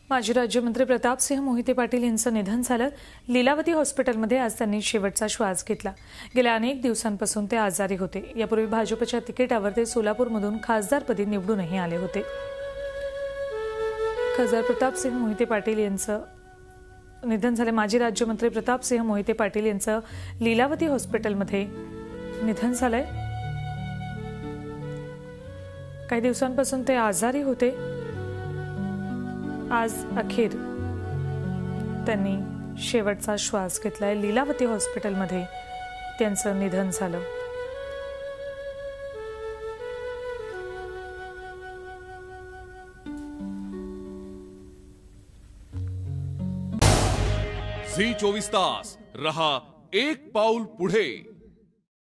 माजी राज्यमंत्री प्रतापसिंह मोहिते पाटील यांचं निधन झालं। लीलावती हॉस्पिटलमध्ये आज त्यांनी शेवटचा श्वास घेतला। गेल्या अनेक दिवसांपासून ते आजारी होते। यापूर्वी भाजपच्या तिकिटावर ते सोलापूरमधून खासदारपदी निवडूनही आले होते। खासदार प्रतापसिंह मोहिते पाटील यांचं निधन झाले। माजी राज्यमंत्री प्रतापसिंह मोहिते पाटील यांचं लीलावती हॉस्पिटलमध्ये निधन झालंय। काही दिवसांपासून ते आजारी होते। आज अखेर त्यांनी शेवटचा श्वास घेतलाय। लीलावती हॉस्पिटलमध्ये त्यांचं निधन झालं। झी 24 तास रहा एक पाऊल पुढे।